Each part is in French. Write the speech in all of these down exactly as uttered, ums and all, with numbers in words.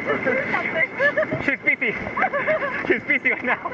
She's busy. She's busy right now.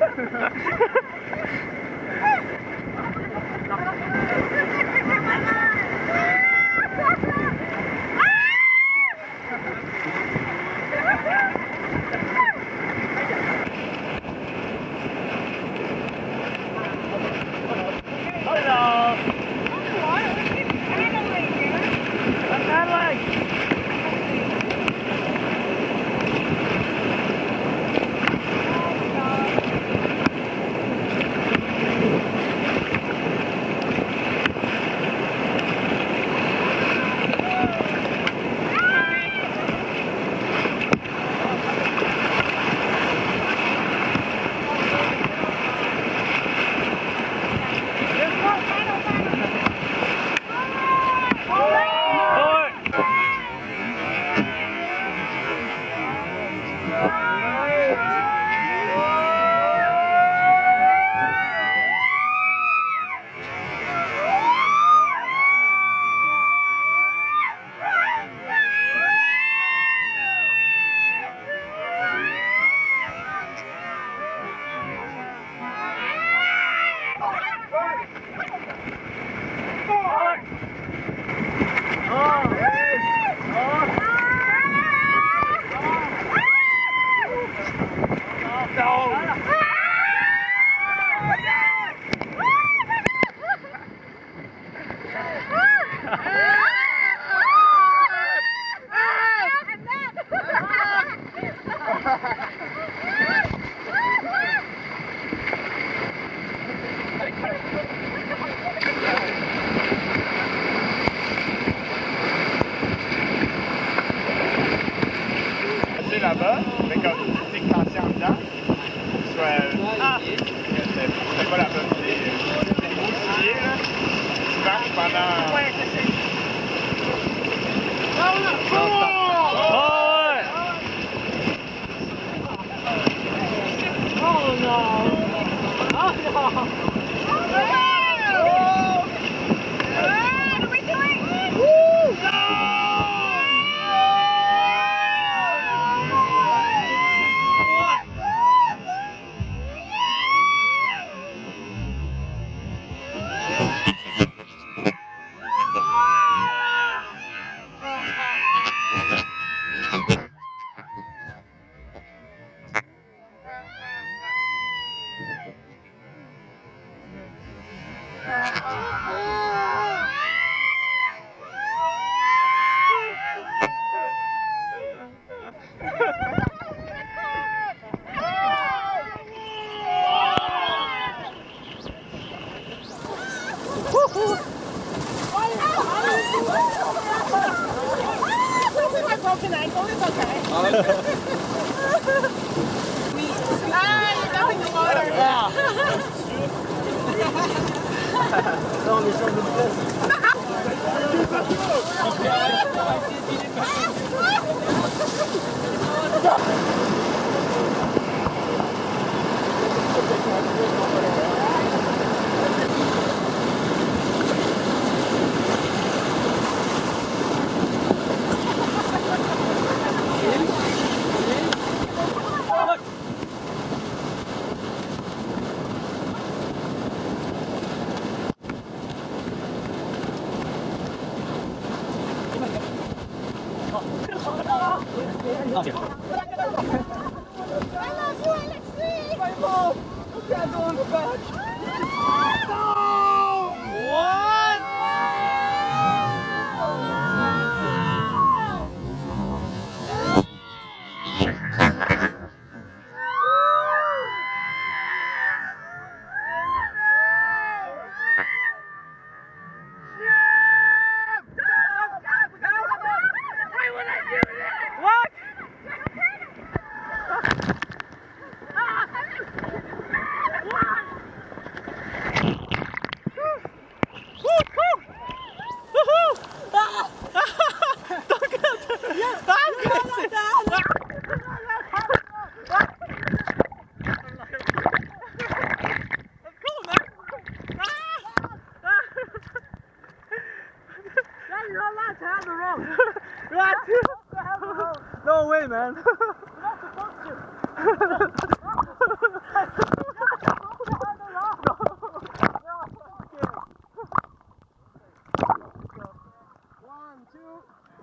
Là-bas, mais comme c'est cassé en dedans, soit. Ah! C'est pas la bonne idée. C'est beau skier, là. Tu marches pendant. Ouais, c'est ça. Oh! Oh! Oh non! Oh non! Broken ankle is okay. Oh, okay. We, ah, you're going in the water. Yeah. Non, mais ça me plaît. I love you, Alexis! My mom! Okay, I'm going back. No! What? Why would I do that? What? Ah! way, man. One, two.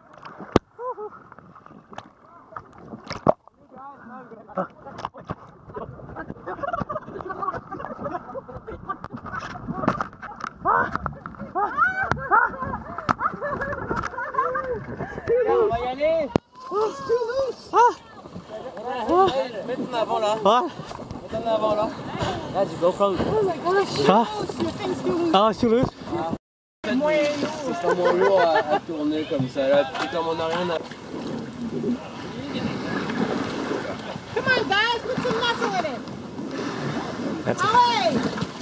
On va y aller. Mets en avant là. Mets en avant là. Là, du GoPro. Ah, ah, sur le. C'est vraiment lourd à, à tourner comme ça. Là, puis comme on a rien à. Come on, guys, put some muscle in it. That's Allez!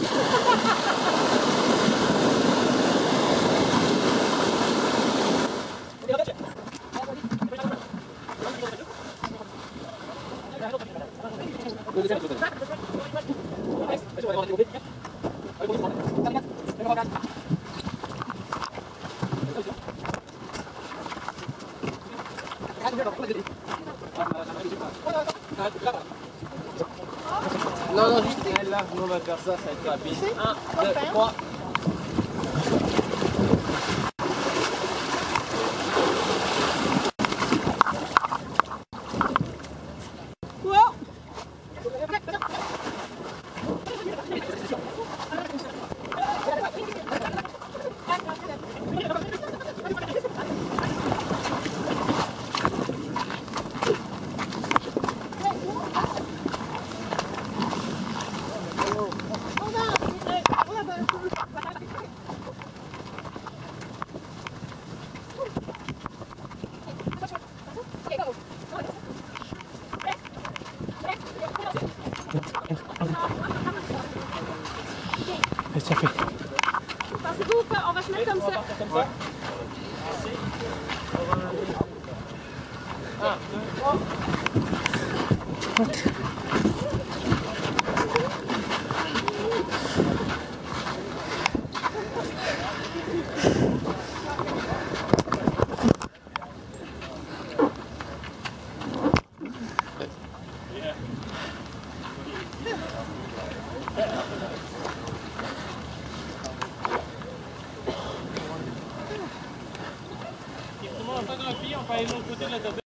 Non, non, juste elle là. Nous on va faire ça, ça va être rapide. un, deux, trois. Ça fait. Pensez-vous qu'on va se mettre comme ça? Ouais. un, deux, trois. On peut aller de l'autre côté de la table.